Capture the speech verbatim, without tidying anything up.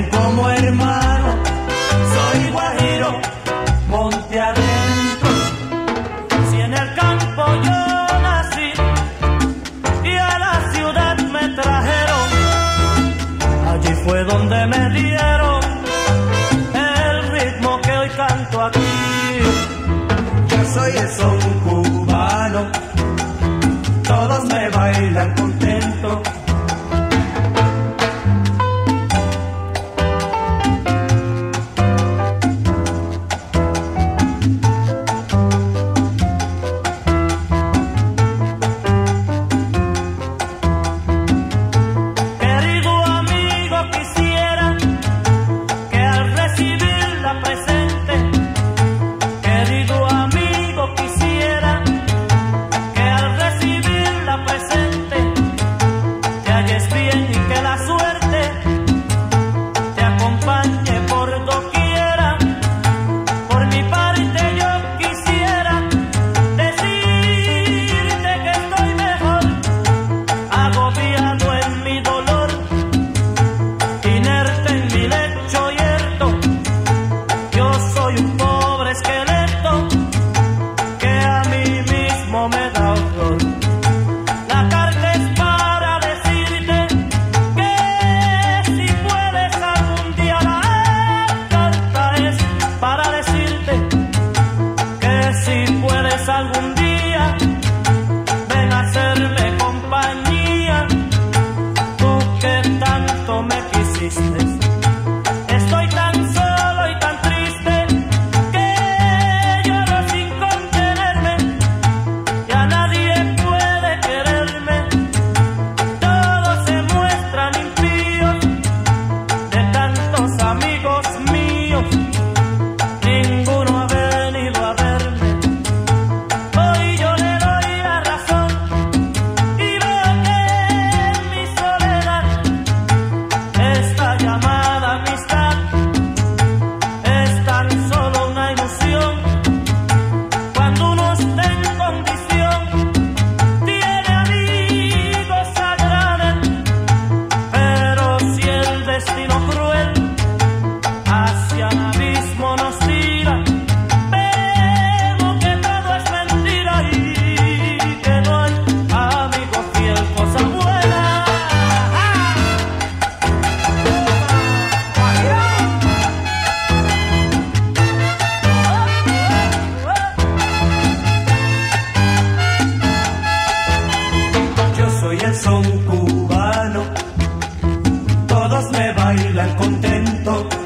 ven como hermano, soy guajiro, monte adentro. Si en el campo yo nací y a la ciudad me trajeron, allí fue donde me dieron el ritmo que hoy canto aquí. Yo soy el son cubano, todos me bailan contento. Algún día ven a hacerme compañía, tú que tanto me quisiste. Estoy tan solo y tan triste que lloro sin contenerme, ya nadie puede quererme. Todos se muestran impíos de tantos amigos míos, ninguno ha venido a verme. Soy el son cubano, todos me bailan contento.